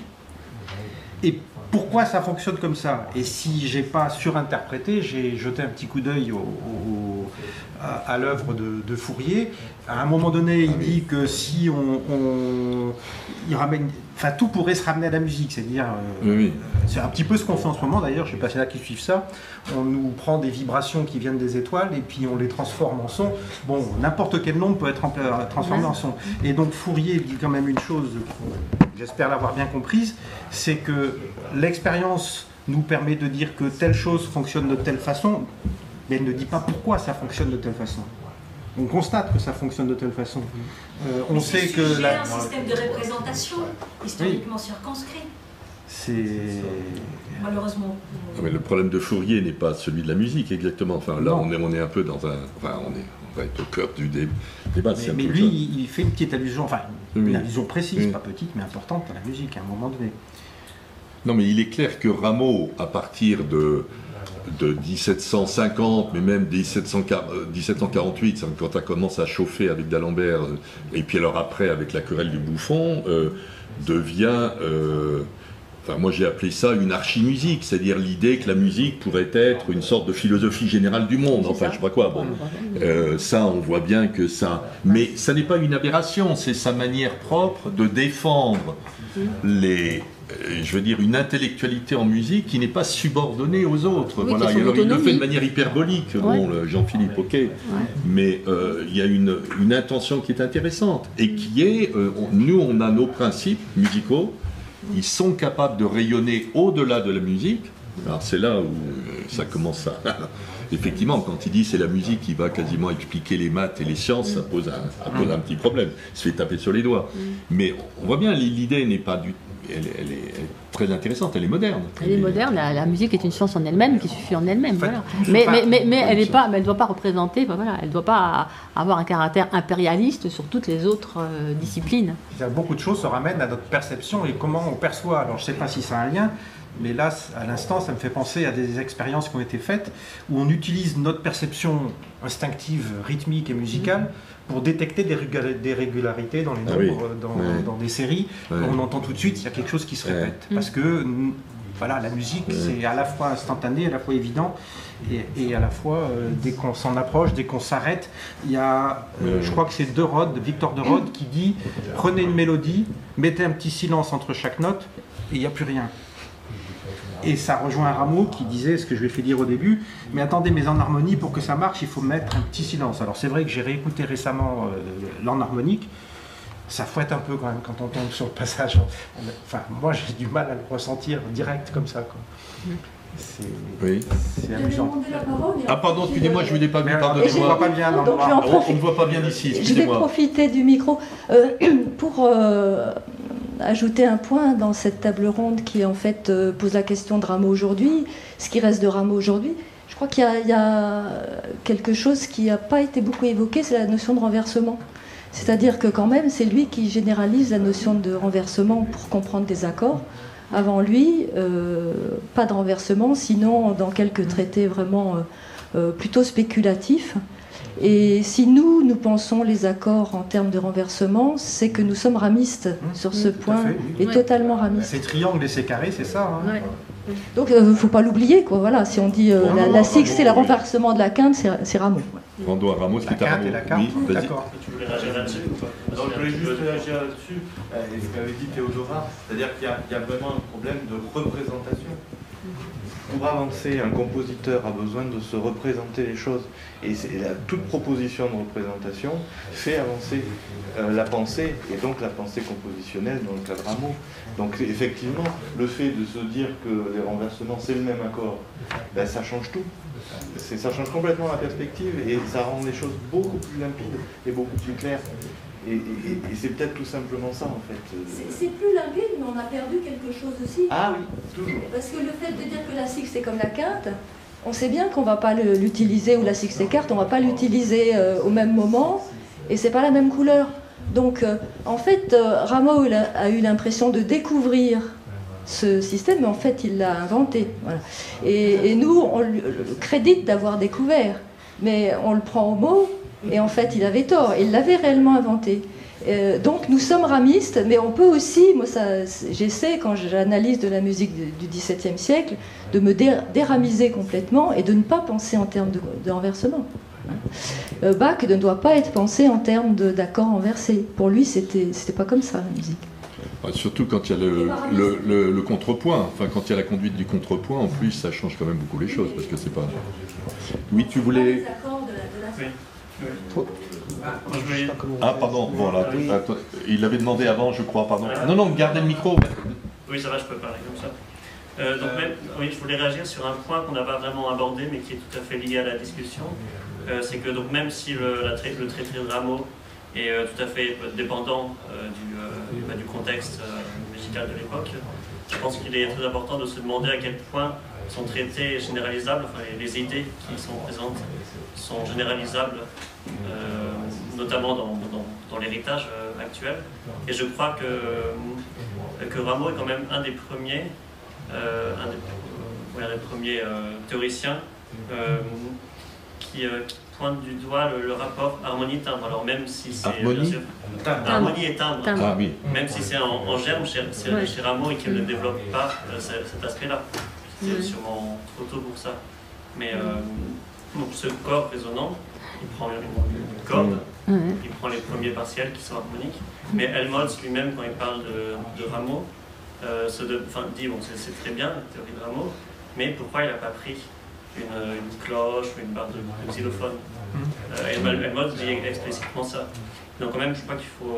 et pourquoi ça fonctionne comme ça. Et si j'ai pas surinterprété, j'ai jeté un petit coup d'œil au, au, à, à l'œuvre de, de Fourier. À un moment donné, il dit que si on, on il ramène, enfin tout pourrait se ramener à la musique, c'est-à-dire, euh, oui. c'est un petit peu ce qu'on fait en ce moment. D'ailleurs, je sais pas si il y en a qui suivent ça. On nous prend des vibrations qui viennent des étoiles et puis on les transforme en son. Bon, n'importe quel nombre peut être transformé en son. Et donc Fourier dit quand même une chose, j'espère l'avoir bien comprise, c'est que l'expérience nous permet de dire que telle chose fonctionne de telle façon, mais elle ne dit pas pourquoi ça fonctionne de telle façon. On constate que ça fonctionne de telle façon. Euh, on sait que c'est la... un système de représentation historiquement oui. circonscrit. C'est malheureusement. Ah, mais le problème de Fourier n'est pas celui de la musique exactement. Enfin là, on est, on est un peu dans un, enfin on est, on va être au cœur du dé... débat. Mais, mais lui, ça. il fait une petite allusion, enfin une oui. allusion précise, oui. pas petite, mais importante à la musique à un moment donné. Non, mais il est clair que Rameau, à partir de, de mille sept cent cinquante, mais même mille sept cent quarante-huit, quand ça commence à chauffer avec d'Alembert, et puis alors après avec la querelle du Bouffon, euh, devient, euh, enfin moi j'ai appelé ça une archimusique, c'est-à-dire l'idée que la musique pourrait être une sorte de philosophie générale du monde, enfin je sais pas quoi. Bon, euh, ça on voit bien que ça, mais ça n'est pas une aberration, c'est sa manière propre de défendre les... je veux dire, une intellectualité en musique qui n'est pas subordonnée aux autres. Oui, voilà. Et alors, il le fait de manière hyperbolique, ouais. Bon, Jean-Philippe, ok, ouais. Mais euh, il y a une, une intention qui est intéressante, et qui est, euh, on, nous, on a nos principes musicaux, ils sont capables de rayonner au-delà de la musique. Alors c'est là où euh, ça commence à... Effectivement, quand il dit c'est la musique qui va quasiment expliquer les maths et les sciences, ça pose un, ça pose un petit problème. Il se fait taper sur les doigts. Mais on voit bien, l'idée n'est pas du... Elle, elle, est, elle est très intéressante, elle est moderne. Elle est moderne, la, la musique est une science en elle-même qui suffit en elle-même. Voilà. Mais, mais, mais, mais elle ne doit pas représenter, voilà, elle ne doit pas avoir un caractère impérialiste sur toutes les autres euh, disciplines. Beaucoup de choses se ramènent à notre perception et comment on perçoit. Alors je ne sais pas si ça a un lien, mais là, à l'instant, ça me fait penser à des expériences qui ont été faites où on utilise notre perception instinctive, rythmique et musicale pour détecter des, des régularités dans les nombres, ah oui. dans, ouais. dans des séries. Ouais. On entend tout de suite, il y a quelque chose qui se répète. Ouais. Parce que voilà, la musique, ouais. c'est à la fois instantané, à la fois évident, et, et à la fois, euh, dès qu'on s'en approche, dès qu'on s'arrête, il y a, euh, ouais. je crois que c'est de Rode, Victor de Rode, qui dit « Prenez une mélodie, mettez un petit silence entre chaque note, et il n'y a plus rien ». Et ça rejoint Rameau qui disait, ce que je lui ai fait dire au début, mais attendez, mais en harmonie, pour que ça marche, il faut mettre un petit silence. Alors c'est vrai que j'ai réécouté récemment euh, l'enharmonique, ça fouette un peu quand même quand on tombe sur le passage. On, enfin, moi j'ai du mal à le ressentir direct comme ça, quoi. C'est oui. amusant. Ah pardon, excusez-moi, je ne vous ai pas vu, pardonnez-moi. On, on ne voit pas bien d'ici, je vais profiter du micro euh, pour... Euh, ajouter un point dans cette table ronde qui en fait euh, pose la question de Rameau aujourd'hui, ce qui reste de Rameau aujourd'hui. Je crois qu'il y, y a quelque chose qui n'a pas été beaucoup évoqué, c'est la notion de renversement. C'est-à-dire que quand même, c'est lui qui généralise la notion de renversement pour comprendre des accords. Avant lui, euh, pas de renversement, sinon dans quelques traités vraiment euh, euh, plutôt spéculatifs. Et si nous, nous pensons les accords en termes de renversement, c'est que nous sommes ramistes mmh, sur ce point, fait, oui. et ouais. totalement ramistes. C'est triangle et c'est carré, c'est ça. Hein. Ouais. Donc il euh, ne faut pas l'oublier, quoi. Voilà, si on dit euh, la, la six, c'est le renversement de la quinte, c'est Rameau. Ouais. Rando à Rameau, c'est à Rameau. La quinte et la quinte, d'accord. Tu voulais réagir là-dessus? Alors je voulais juste réagir là-dessus, et ce qu'avait dit Théodora, c'est-à-dire qu'il y, y a vraiment un problème de représentation. pour avancer, un compositeur a besoin de se représenter les choses. Et la, toute proposition de représentation fait avancer euh, la pensée, et donc la pensée compositionnelle dans le cas de Rameau. Donc effectivement, le fait de se dire que les renversements c'est le même accord, ben, ça change tout. Ça change complètement la perspective et ça rend les choses beaucoup plus limpides et beaucoup plus claires. Et, et, et c'est peut-être tout simplement ça en fait. C'est plus limpide, mais on a perdu quelque chose aussi. Ah oui, toujours. Parce que le fait de dire que la sixte est comme la quinte, on sait bien qu'on ne va pas l'utiliser, ou la sixte écarte, on ne va pas l'utiliser euh, au même moment, et c'est pas la même couleur. Donc euh, en fait, euh, Rameau a eu l'impression de découvrir ce système, mais en fait il l'a inventé. Voilà. Et, et nous, on le crédite d'avoir découvert, mais on le prend au mot, et en fait il avait tort, il l'avait réellement inventé. Euh, donc nous sommes ramistes, mais on peut aussi, moi j'essaie quand j'analyse de la musique du, du dix-septième siècle, de me dé, déramiser complètement et de ne pas penser en termes de, de renversement. Euh, Bach ne doit pas être pensé en termes d'accords renversés. Pour lui, c'était pas comme ça la musique. Surtout quand il y a le, le, le, le contrepoint, enfin quand il y a la conduite du contrepoint, en plus ça change quand même beaucoup les choses, parce que c'est pas... Oui, tu voulais... Oui. Oui. Ah pardon, voilà, oui. Il l'avait demandé avant, je crois, pardon. Non, non, gardez le micro. Oui, ça va, je peux parler comme ça. Euh, donc même, oui, je voulais réagir sur un point qu'on n'a pas vraiment abordé, mais qui est tout à fait lié à la discussion. Euh, c'est que donc même si le, la tra le traité de Rameau est euh, tout à fait dépendant euh, du, euh, bah, du contexte euh, musical de l'époque, je pense qu'il est très important de se demander à quel point son traité est généralisable, enfin les, les idées qui sont présentes sont généralisables, euh, notamment dans, dans, dans l'héritage euh, actuel. Et je crois que, que Rameau est quand même un des premiers, euh, un, des, ouais, un des premiers euh, théoriciens euh, qui, euh, qui pointe du doigt le, le rapport harmonie-timbre. Alors même si c'est harmonie, harmonie et timbre, timbre. Ah, oui. Même si c'est en, en germe chez, ouais. chez Rameau et qu'il ne développe pas euh, cet aspect-là. C'est ouais. sûrement trop tôt pour ça. Mais euh, donc ce corps résonnant, il prend une, une corde, ouais. il prend les premiers partiels qui sont harmoniques, mais Helmholtz lui-même, quand il parle de, de Rameau, euh, se de, dit bon, c'est très bien la théorie de Rameau, mais pourquoi il n'a pas pris une, une cloche ou une barre de, de xylophone? euh, Helmholtz dit explicitement ça. Donc quand même, je crois qu'il faut,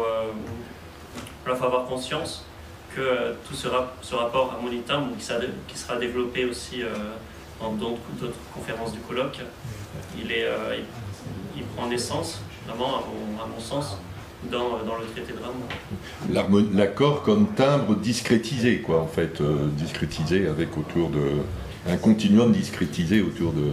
euh, faut avoir conscience que euh, tout ce, rap ce rapport harmonie-timbre qui, qui sera développé aussi euh, dans d'autres conférences du colloque, il, est, euh, il, il prend naissance, vraiment à mon, à mon sens, dans, dans le traité de Rameau. L'accord comme timbre discrétisé, quoi, en fait, euh, discrétisé avec autour de... un continuum discrétisé autour de...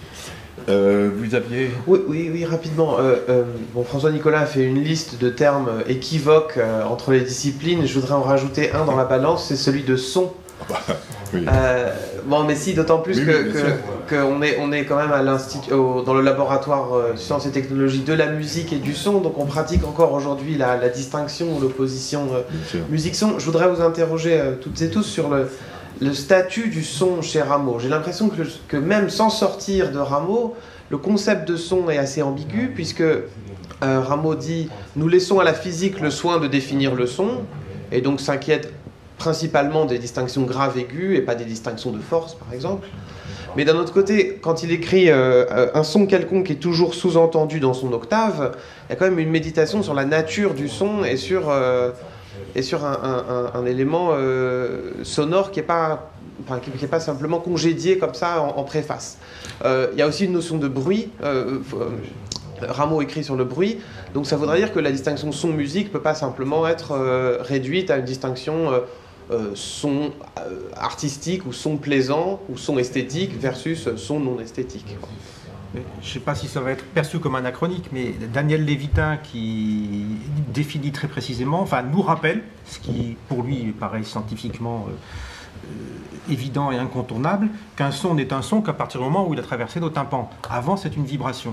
Euh, vous aviez... Oui, oui, oui rapidement. Euh, euh, bon, François Nicolas a fait une liste de termes équivoques euh, entre les disciplines. Je voudrais en rajouter un dans la balance, c'est celui de son. Oui. Euh, bon, mais si, d'autant plus oui, que, oui, que, que on est, on est quand même à l'institut, dans le laboratoire euh, sciences et technologies de la musique et du son, donc on pratique encore aujourd'hui la, la distinction ou l'opposition euh, musique-son. Je voudrais vous interroger euh, toutes et tous sur le, le statut du son chez Rameau. J'ai l'impression que, que même sans sortir de Rameau, le concept de son est assez ambigu, puisque euh, Rameau dit « Nous laissons à la physique le soin de définir le son », et donc s'inquiète principalement des distinctions graves aiguës et pas des distinctions de force, par exemple. Mais d'un autre côté, quand il écrit euh, un son quelconque est toujours sous-entendu dans son octave, il y a quand même une méditation sur la nature du son et sur, euh, et sur un, un, un, un élément euh, sonore qui n'est pas, enfin, qui, qui est pas simplement congédié comme ça en, en préface. Euh, il y a aussi une notion de bruit. Euh, euh, Rameau écrit sur le bruit, donc ça voudrait dire que la distinction son-musique ne peut pas simplement être euh, réduite à une distinction euh, euh, son euh, artistique ou son plaisant ou son esthétique versus son non esthétique. Je ne sais pas si ça va être perçu comme anachronique, mais Daniel Lévitin, qui définit très précisément, enfin nous rappelle, ce qui pour lui paraît scientifiquement euh, euh, évident et incontournable, qu'un son n'est un son qu'à partir du moment où il a traversé nos tympans. Avant, c'est une vibration.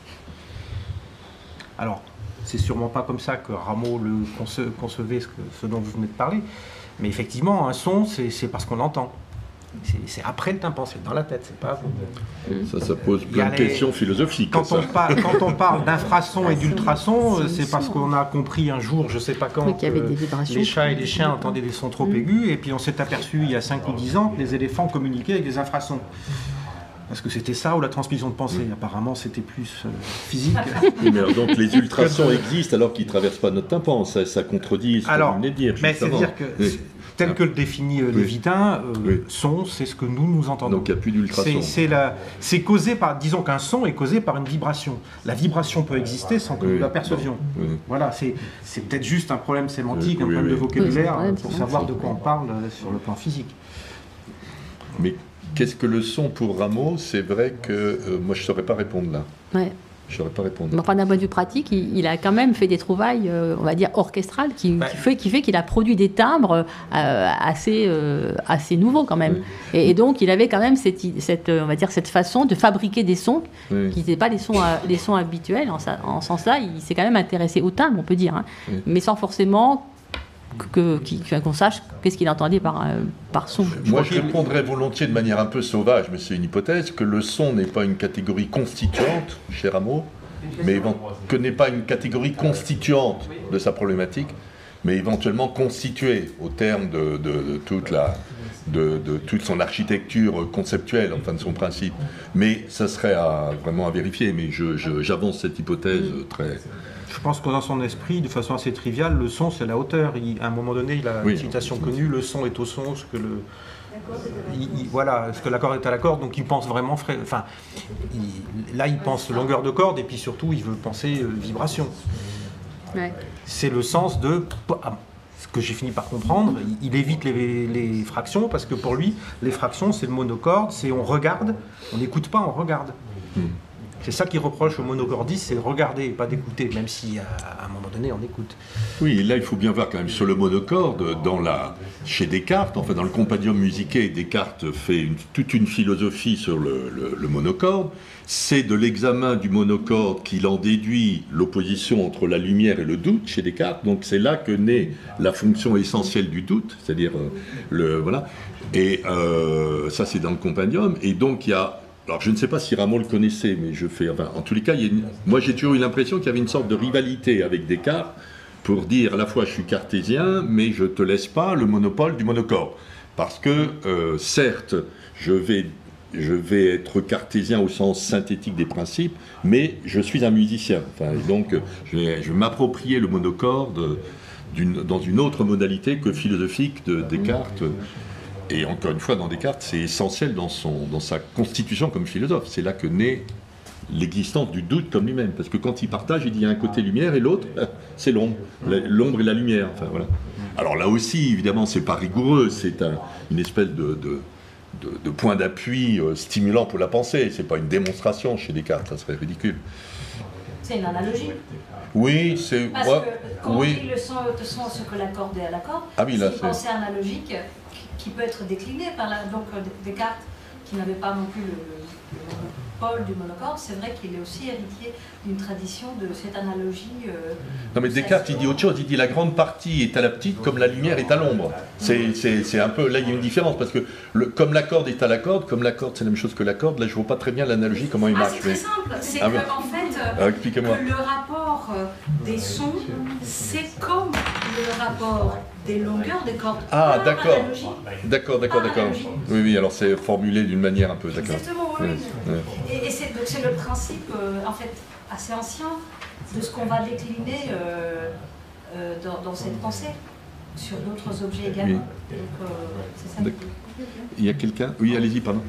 Alors, c'est sûrement pas comme ça que Rameau le conce concevait ce, que, ce dont vous venez de parler, mais effectivement, un son, c'est parce qu'on l'entend. C'est après le tympan, c'est dans la tête, c'est pas... Ça, ça pose plein de questions philosophiques. Quand, ça. on parle, quand on parle d'infrasons et d'ultrasons, c'est parce qu'on a compris un jour, je sais pas quand, que les chats et les chiens entendaient des sons trop mmh. aigus, et puis on s'est aperçu il y a cinq ou dix ans que les éléphants communiquaient avec des infrasons. Parce que c'était ça ou la transmission de pensée. Mmh. Apparemment, c'était plus euh, physique. Mais alors, donc les ultrasons existent alors qu'ils ne traversent pas notre tympan. Ça, ça contredit ce que vous venez de dire. Mais c'est-à-dire que, oui. tel que le définit euh, Lévitin, euh, oui. son, c'est ce que nous, nous entendons. Donc il n'y a plus d'ultrasons. C'est causé par, disons qu'un son est causé par une vibration. La vibration peut exister sans que oui. nous l'apercevions. Oui. Voilà, c'est peut-être juste un problème sémantique, oui, un problème oui, de vocabulaire, oui, pour savoir de quoi on parle euh, sur le plan physique. Mais qu'est-ce que le son pour Rameau? C'est vrai que euh, moi je ne saurais pas répondre là. Ouais. Je ne saurais pas répondre. Enfin, d'un point de vue pratique, il, il a quand même fait des trouvailles, euh, on va dire, orchestrales, qui, ouais. qui fait qu'il fait qu'il a produit des timbres euh, assez, euh, assez nouveaux quand même. Oui. Et, et donc, il avait quand même cette, cette, on va dire, cette façon de fabriquer des sons oui. qui n'étaient pas les sons, les sons habituels. En, en ce sens-là, il s'est quand même intéressé au timbre, on peut dire, hein, oui. mais sans forcément qu'on qu qu sache qu'est-ce qu'il entendait par, euh, par son. Moi, je répondrais volontiers de manière un peu sauvage, mais c'est une hypothèse, que le son n'est pas une catégorie constituante chez Rameau, mais que n'est pas une catégorie constituante de sa problématique, mais éventuellement constituée au terme de, de, de, toute, la, de, de toute son architecture conceptuelle, enfin de son principe. Mais ça serait à, vraiment à vérifier, mais j'avance cette hypothèse très... Je pense que dans son esprit, de façon assez triviale, le son c'est la hauteur. Il, à un moment donné, il a oui. une citation connue, le son est au son, ce que le... Il, il, voilà, ce que l'accord est à la corde, donc il pense vraiment... Enfin, il, là, il pense longueur de corde, et puis surtout, il veut penser euh, vibration. Ouais. C'est le sens de... Ce que j'ai fini par comprendre, il, il évite les, les fractions, parce que pour lui, les fractions, c'est le monocorde, c'est on regarde, on n'écoute pas, on regarde. Hmm. C'est ça qu'il reproche aux monocordistes, c'est de regarder et pas d'écouter, même si à, à un moment donné on écoute. Oui, là il faut bien voir quand même sur le monocorde, dans la, chez Descartes, enfin dans le Compendium Musicae, Descartes fait une, toute une philosophie sur le, le, le monocorde. C'est de l'examen du monocorde qu'il en déduit l'opposition entre la lumière et le doute chez Descartes. Donc c'est là que naît la fonction essentielle du doute, c'est-à-dire euh, le voilà. Et euh, ça c'est dans le Compendium. Et donc il y a Alors je ne sais pas si Rameau le connaissait, mais je fais... Enfin, en tous les cas, il y a une, moi j'ai toujours eu l'impression qu'il y avait une sorte de rivalité avec Descartes pour dire à la fois je suis cartésien, mais je ne te laisse pas le monopole du monocorde. Parce que, euh, certes, je vais, je vais être cartésien au sens synthétique des principes, mais je suis un musicien. Enfin, donc je vais, je vais m'approprier le monocorde d'une, dans une autre modalité que philosophique de Descartes. Et encore une fois, dans Descartes, c'est essentiel dans, son, dans sa constitution comme philosophe. C'est là que naît l'existence du doute comme lui-même. Parce que quand il partage, il dit il y a un côté lumière et l'autre, c'est l'ombre. L'ombre et la lumière. Enfin, voilà. Alors là aussi, évidemment, c'est pas rigoureux. C'est un, une espèce de, de, de, de point d'appui euh, stimulant pour la pensée. C'est pas une démonstration chez Descartes, ça serait ridicule. C'est une analogie. Oui, c'est... Parce ouais, que quand oui. on dit le son est au son, ce que la corde est à la corde, ah oui, là, c'est une pensée analogique qui peut être décliné par la, donc Descartes, qui n'avait pas non plus le, le, le monopole du monocorde, c'est vrai qu'il est aussi héritier d'une tradition de cette analogie. Euh, non mais Descartes, il dit autre chose, il dit la grande partie est à la petite comme la lumière est à l'ombre. C'est un peu, là il y a une différence, parce que le, comme la corde est à la corde, comme la corde c'est la même chose que la corde, là je vois pas très bien l'analogie, comment il ah, marche. C'est très simple, c'est ah, que ouais. en fait, ah, expliquez-moi. Le rapport des sons, c'est comme le rapport des longueurs des cordes. Ah, d'accord. D'accord, d'accord, d'accord. Oui, oui, alors c'est formulé d'une manière un peu, d'accord. Exactement, oui. oui. oui. Et, et c'est le principe, euh, en fait, assez ancien de ce qu'on va décliner euh, euh, dans, dans cette pensée, sur d'autres objets également. Oui. Donc, euh, c'est ça. Il y a quelqu'un? Oui, allez-y, pardon.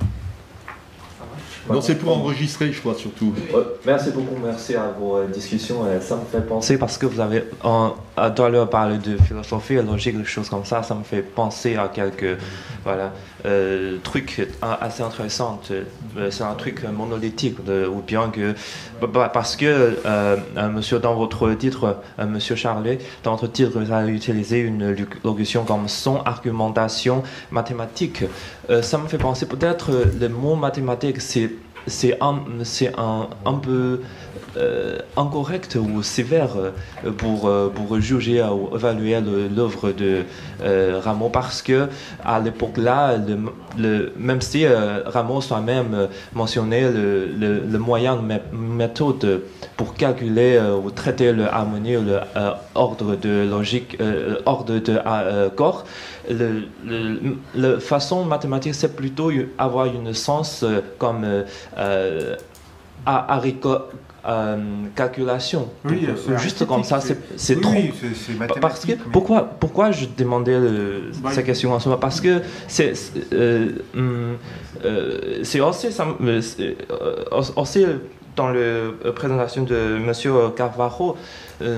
Non, c'est pour enregistrer, je crois, surtout. Ouais, merci beaucoup, merci à vos discussions. Ça me fait penser, parce que vous avez en, tout à l'heure parlé de philosophie, logique, des choses comme ça, ça me fait penser à quelques voilà, euh, trucs assez intéressants. C'est un truc monolithique, de, ou bien que... Parce que, euh, monsieur, dans votre titre, euh, monsieur Charlet, dans votre titre, vous avez utilisé une locution comme son, argumentation, mathématique. Euh, ça me fait penser, peut-être, le mot mathématique, c'est c'est un, c'est un, un peu euh, incorrect ou sévère pour, pour juger ou évaluer l'œuvre de euh, Rameau, parce que à l'époque là, le, le, même si euh, Rameau soi-même mentionnait le, le, le moyen de méthode pour calculer euh, ou traiter l'harmonie ou l'ordre de logique, euh, ordre de euh, corps, le, le, la façon mathématique, c'est plutôt avoir une sens euh, comme euh, euh, à, à euh, calculation. Oui, juste comme ça, c'est oui, trop. Oui, c'est mathématique. Parce que, pourquoi, pourquoi je demandais le, bah, cette question en ce moment? Parce que c'est euh, euh, c'est aussi, ça, euh, aussi dans la présentation de M. Carvalho, euh,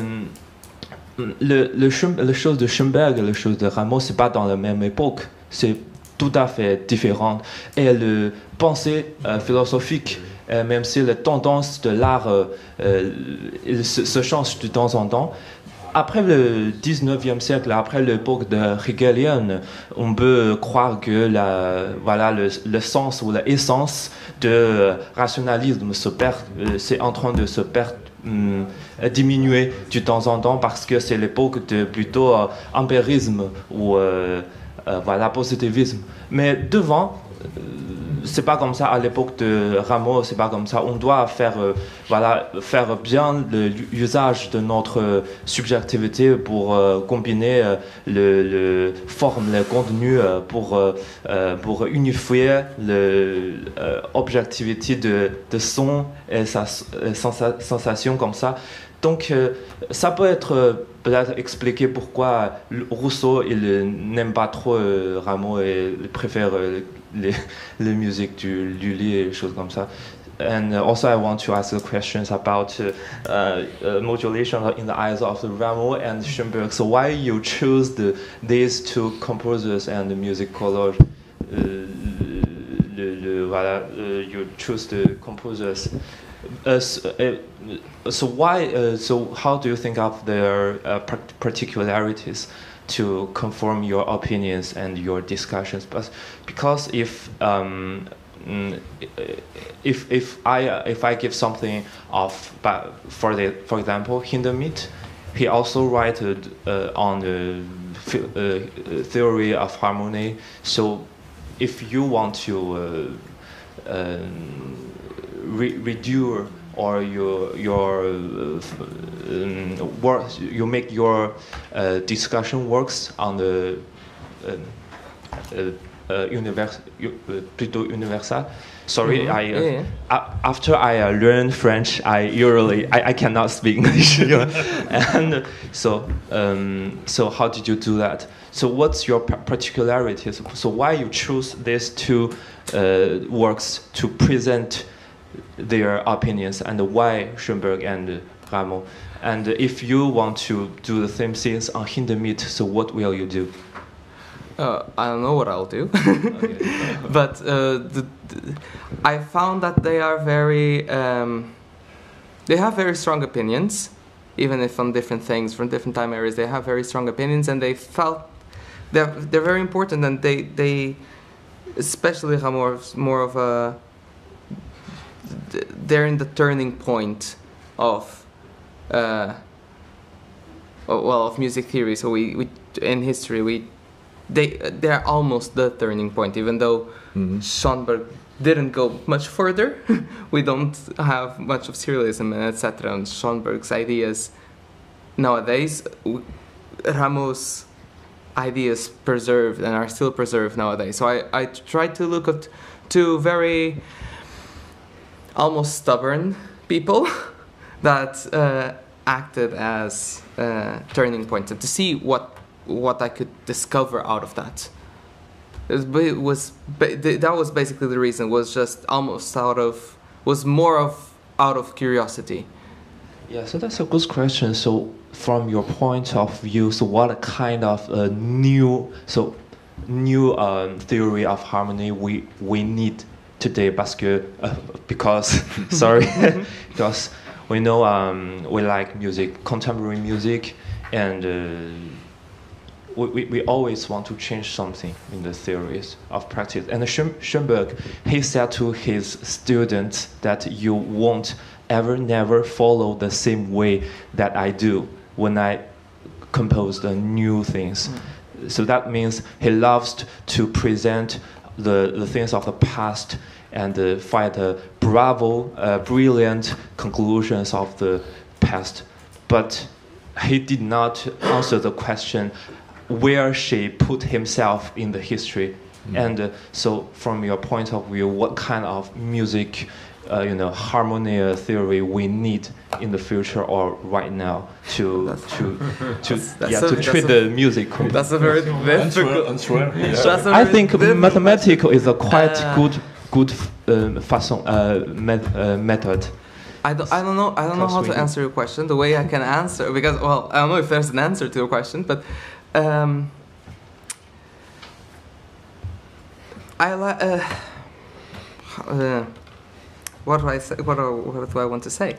le, le, le chose de Schoenberg et le chose de Rameau, c'est pas dans la même époque. C'est tout à fait différent. Et le pensée euh, philosophique, euh, même si les tendances de l'art euh, euh, se, se changent de temps en temps, après le dix-neuvième siècle, après l'époque de Hegelienne, on peut croire que la, voilà, le, le sens ou l'essence de rationalisme se perd, c'est en train de se perdre, hum, diminuer de temps en temps, parce que c'est l'époque de plutôt euh, empirisme ou euh, euh, voilà, positivisme. Mais devant, euh, c'est pas comme ça à l'époque de Rameau, c'est pas comme ça. On doit faire, euh, voilà, faire bien l'usage de notre subjectivité pour euh, combiner euh, le, le forme, le contenu, euh, pour, euh, pour unifier l'objectivité de, de son et sa sensa, sensation comme ça. Donc, euh, ça peut être euh, peut-être expliquer pourquoi Rousseau il n'aime pas trop euh, Rameau et il préfère euh, les, les musiques du Lully et des choses comme ça. And also, I want to ask questions about uh, uh, modulation in the eyes of the Rameau and Schoenberg. So, why you choose the, these two composers and the music color? Uh, le, le, voilà, uh, you choose the composers. Uh, so, uh, so why? Uh, so how do you think of their uh, particularities to conform your opinions and your discussions? But because if um, if if I uh, if I give something of, for the for example, Hindemith, he also wrote uh, on the uh, theory of harmony. So if you want to uh, uh, Re reduce or your your uh, um, work, you make your uh, discussion works on the uh, uh, uh, univers uh, plutôt universal. Sorry, mm-hmm. I uh, yeah, yeah. after I uh, learned French, I usually I, I cannot speak English, you know? And so um, so how did you do that? So what's your particularities? So why you choose these two uh, works to present their opinions, and why Schoenberg and Rameau? And if you want to do the same things on Hindemith, so what will you do? Uh, I don't know what I'll do, but uh, the, the, I found that they are very, um, they have very strong opinions, even if on different things, from different time areas, they have very strong opinions, and they felt they're, they're very important, and they, they especially Rameau, more of a, they're in the turning point of, uh, well, of music theory. So we, we in history, we they they're almost the turning point. Even though mm-hmm. Schoenberg didn't go much further, we don't have much of serialism and et cetera. And Schoenberg's ideas nowadays, Rameau's ideas preserved and are still preserved nowadays. So I I try to look at two very almost stubborn people that uh, acted as uh, turning points, and to see what what I could discover out of that. It was that was basically the reason. Was just almost out of was more of out of curiosity. Yeah, so that's a good question. So from your point of view, so what kind of uh, new so new um, theory of harmony we we need today? Parce que, uh, because sorry, because we know um, we like music, contemporary music, and uh, we, we, we always want to change something in the theories of practice. And Schoenberg, he said to his students that you won't ever, never follow the same way that I do when I compose the new things. Mm. So that means he loves to present the, the things of the past and uh, find uh, bravo, uh, brilliant conclusions of the past. But he did not answer the question where she put himself in the history. Mm. And uh, so from your point of view, what kind of music, uh, you know, harmony theory we need in the future or right now to that's, to to that's, that's yeah a, to treat the music. That's a very difficult answer. Yeah. That's I think mathematical is a quite uh, good good uh, façon, uh, met, uh, method. I don't, I don't know I don't know how to answer your question the way I can answer, because, well, I don't know if there's an answer to your question, but um, I like uh, uh, what do I say, what do, what do I want to say?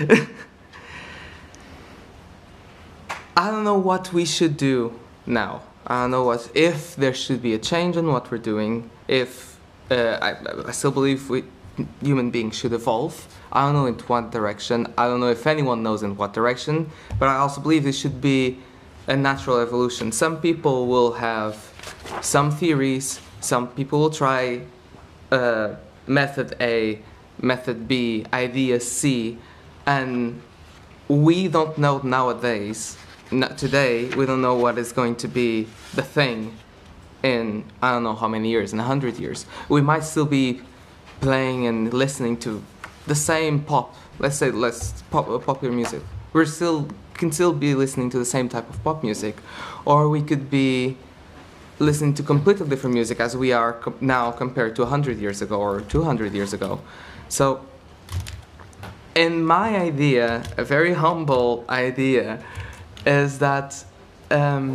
I don't know what we should do now. I don't know what if there should be a change in what we're doing. If uh, I, I still believe we human beings should evolve. I don't know in what direction. I don't know if anyone knows in what direction, but I also believe it should be a natural evolution. Some people will have some theories, some people will try uh, method A, method B, idea C, and we don't know nowadays, not today, we don't know what is going to be the thing in, I don't know how many years, in a hundred years. We might still be playing and listening to the same pop, let's say less pop, uh, popular music. We're still can still be listening to the same type of pop music, or we could be listening to completely different music as we are co now compared to a hundred years ago or two hundred years ago. So, in my idea, a very humble idea, is that um,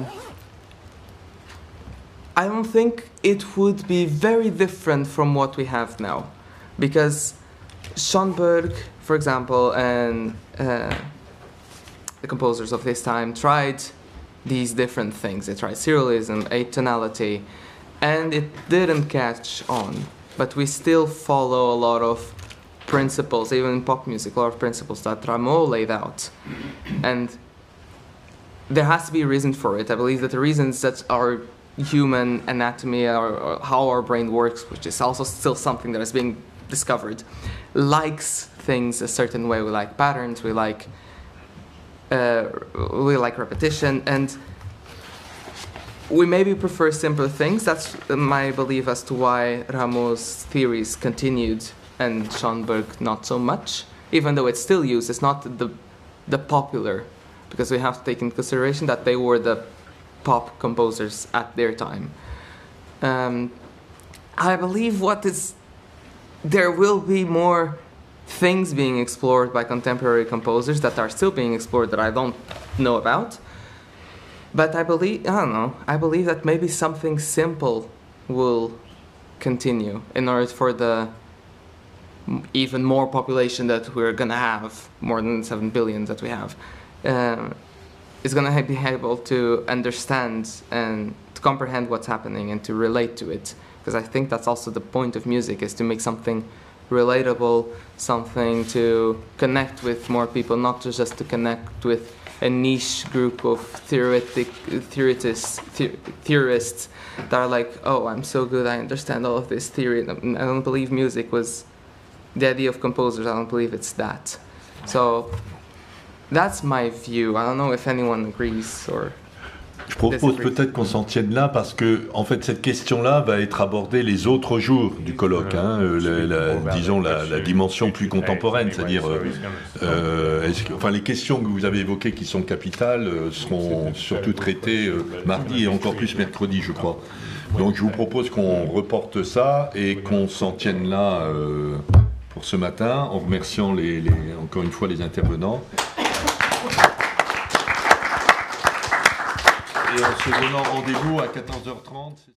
I don't think it would be very different from what we have now, because Schoenberg, for example, and uh, the composers of this time tried these different things. They tried serialism, atonality, and it didn't catch on. But we still follow a lot of principles, even in pop music, a lot of principles that Rameau laid out. And there has to be a reason for it. I believe that the reasons that our human anatomy, or, or how our brain works, which is also still something that is being discovered, likes things a certain way. We like patterns, we like uh, we like repetition, and we maybe prefer simpler things. That's my belief as to why Rameau's theories continued and Schoenberg not so much, even though it's still used. It's not the the popular, because we have to take into consideration that they were the pop composers at their time. Um, I believe what is there will be more things being explored by contemporary composers that are still being explored that I don't know about. But I believe, I don't know, I believe that maybe something simple will continue in order for the even more population that we're going to have, more than seven billion that we have, uh, is going to be able to understand and to comprehend what's happening and to relate to it. Because I think that's also the point of music, is to make something relatable, something to connect with more people, not just to connect with a niche group of theoretic, theorists, the, theorists that are like, oh, I'm so good, I understand all of this theory. I don't believe music was the idea of composers. I don't believe it's that. So that's my view. I don't know if anyone agrees or... Je propose peut-être qu'on s'en tienne là, parce que en fait cette question-là va être abordée les autres jours du colloque, hein, la, la, disons la, la dimension plus contemporaine, c'est-à-dire euh, est-ce que, enfin les questions que vous avez évoquées qui sont capitales euh, seront surtout traitées euh, mardi et encore plus mercredi, je crois. Donc je vous propose qu'on reporte ça et qu'on s'en tienne là euh, pour ce matin, en remerciant les, les, encore une fois les intervenants. Et en se donnant rendez-vous à quatorze heures trente.